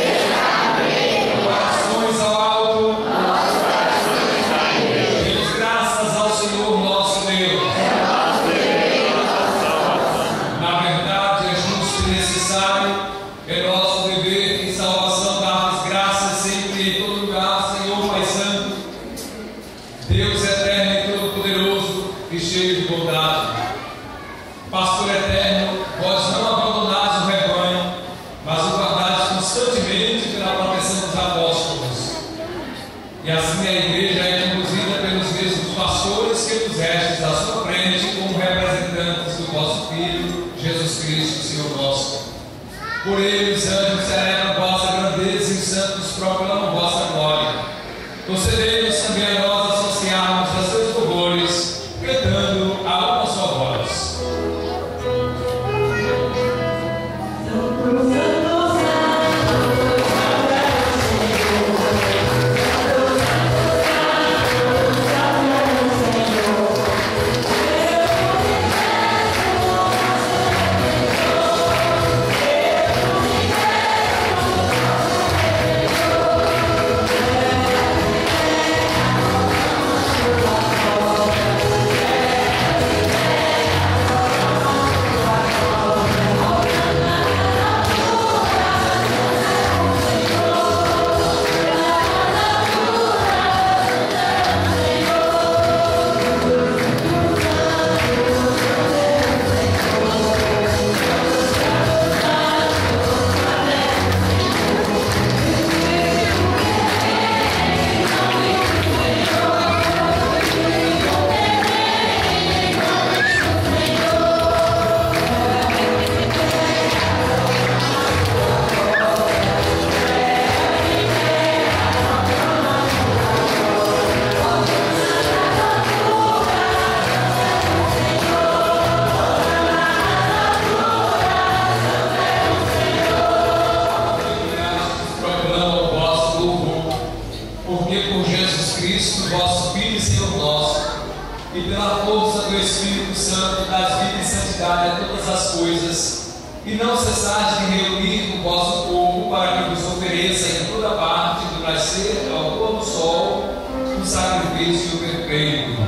Corações ao alto. Demos graças ao Senhor nosso Deus. Na verdade, é justo e necessário, é nosso dever e salvação dar-lhes graças sempre e em todo lugar, Senhor Pai Santo, Deus eterno e todo-poderoso e cheio de bondade. Pastor eterno, vós não abandonais o rebanho, mas o guardais constantemente pela proteção dos apóstolos. E assim a igreja é conduzida pelos mesmos pastores que pusestes à sua frente como representantes do vosso Filho, Jesus Cristo, Senhor nosso. Por ele os anjos celebram vossa grandeza e os santos proclamam vossa glória. Concedei-nos também a nós associarmos a seus louvores, cantando a uma só voz. E não cessais de reunir o vosso povo para que vos ofereça em toda parte, do nascer ao pôr do sol, um sacrifício perfeito.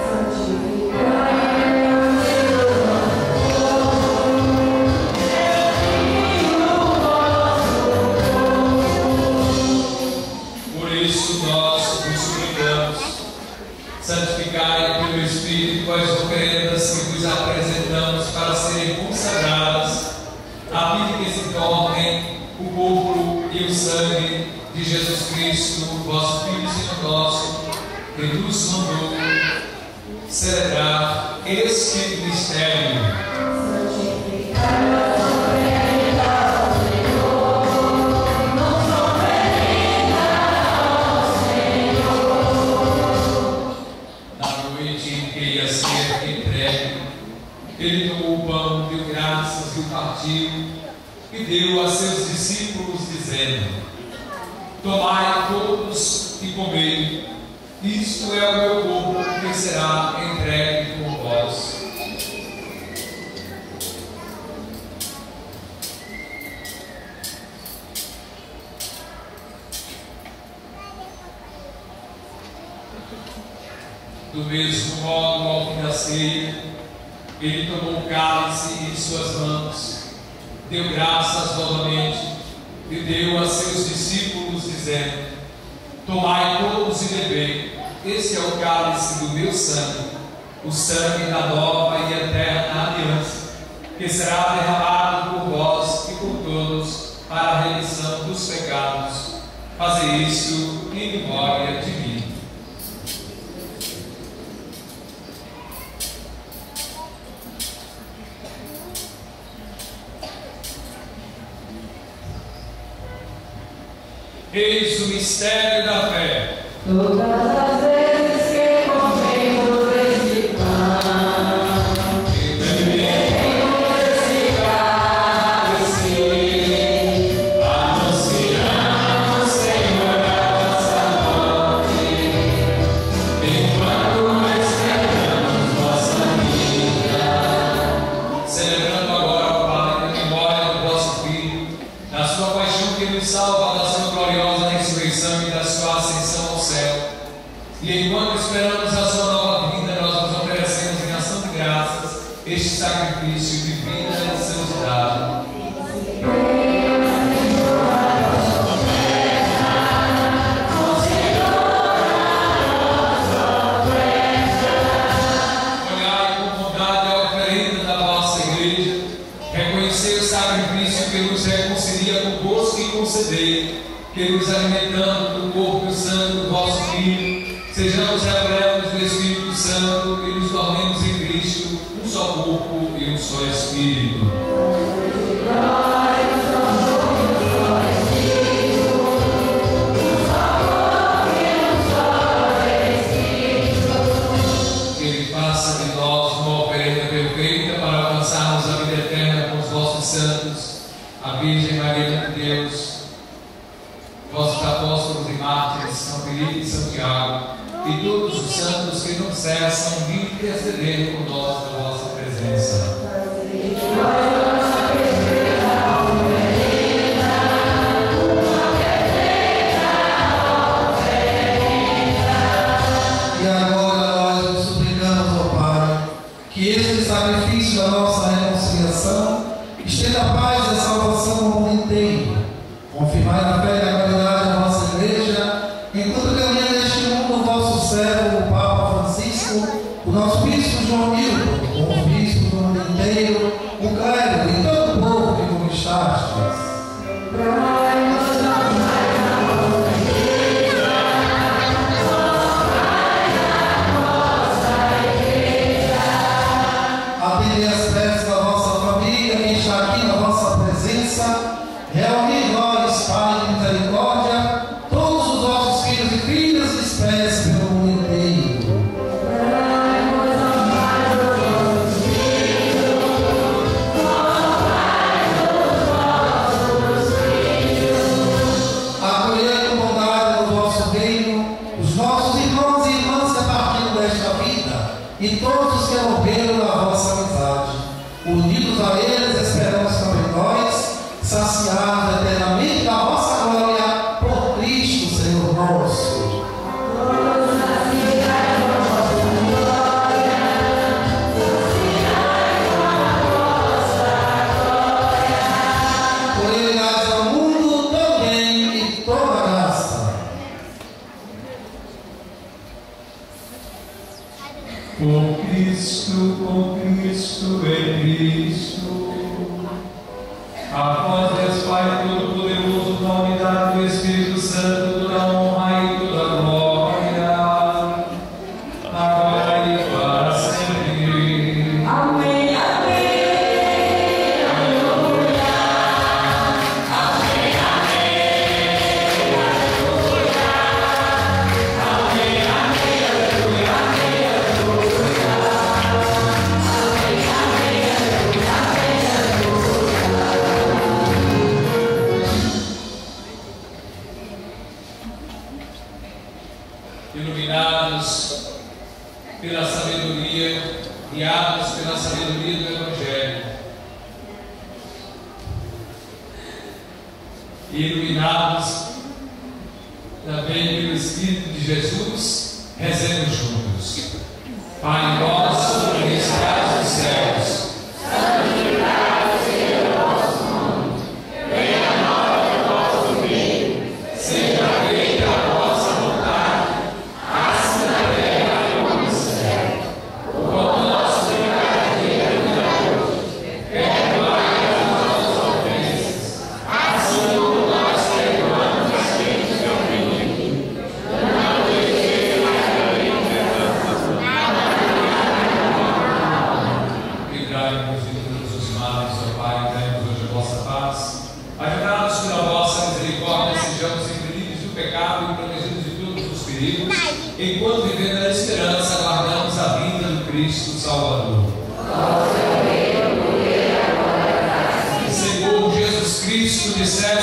Por isso nós vos suplicamos, santificai pelo Espírito as oferendas que vos apresentamos para serem consagradas, a fim de que se tornem o corpo e o sangue de Jesus Cristo, vosso Filho e Senhor nosso, que nos mandou celebrar este mistério. Na noite em que ia ser entregue, ele tomou o pão, deu graças e o partiu, e deu a seus discípulos, dizendo: tomai todos e comei, isto é o meu corpo que será entregue por vós. Do mesmo modo, ao fim da ceia, ele tomou o cálice em suas mãos, deu graças novamente e deu a seus discípulos, dizendo: tomai todos e bebei, este é o cálice do meu sangue, o sangue da nova e eterna aliança, que será derramado por vós e por todos para a remissão dos pecados. Fazei isso em memória de mim. Eis o mistério da fé. Todas as vezes que comemos este pão e bebemos este cálice, anunciamos, Senhor, a vossa morte, enquanto esperamos vossa vinda. Celebrando agora, Pai, a memória do vosso Filho, ressurreição e da sua ascensão ao céu. E enquanto esperamos a sua nova vinda, nós nos oferecemos em ação de graças este sacrifício de vida e santidade. Olhai com bondade a oferenda da vossa igreja, reconhecei o sacrifício que nos reconcilia convosco e concedei que nos alimentando do corpo e o sangue do vosso Filho, sejamos repletos do Espírito Santo e nos tornemos em Cristo um só corpo e um só Espírito. Que Ele faça de nós uma oferenda perfeita para alcançarmos a vida eterna com os vossos santos, a Virgem Maria de Deus, vossos apóstolos e mártires, São Felipe e São Tiago, e todos os santos que não cessam de interceder por nós na vossa presença. E agora nós nos suplicamos, ó Pai, que este sacrifício da nossa reconciliação estenda a paz e a salvação ao mundo inteiro. Confirmai na fé e na caridade a vossa igreja, enquanto caminha neste mundo o vosso servo, o Papa Francisco, o nosso bispo João Milton, o bispo do mundo inteiro, o clero e todo o povo que conquistastes. Atendei as preces da vossa família que está aqui na vossa presença. Reuni nós, Pai de misericórdia, todos os vossos filhos e filhas dispersos pelo mundo inteiro. Acolhei com bondade no vosso reino os nossos irmãos e irmãs que partiram desta vida e todos os que morreram na vossa amizade. Unidos a eles, esperamos também nós saciados eternamente da vossa glória por Cristo, Senhor nosso. Por ele dás ao mundo todo bem e toda graça. Com Cristo, em Cristo, a vós, Deus Pai Todo-Poderoso, na unidade do Espírito Santo, toda honra e toda glória, agora e para sempre. Amém, amém, aleluia. Amém, amém, aleluia. Amém, amém, aleluia. Amém, aleluia. Amém, amém, Iluminados pela sabedoria, guiados pela sabedoria do Evangelho, e iluminados também pelo Espírito de Jesus, rezemos juntos. Pai nosso que estás nos céus, Santificado seja o vosso nome. Venha a nós o vosso reino. seja feita a vossa vontade, Assim na terra como no céu. o pão nosso de cada dia nos dá hoje. Perdoai as nossas ofensas, Assim como nós perdoamos a quem nos ofende. Não deixeis cair em tentação. livrai-nos de todos os males, ó Pai, dai-nos hoje a vossa paz. Ajudados pela vossa misericórdia, sejamos sempre livres do pecado e protegidos de todos os perigos, enquanto vivendo a esperança, aguardamos a vinda do Cristo Salvador. Senhor Jesus Cristo, disseste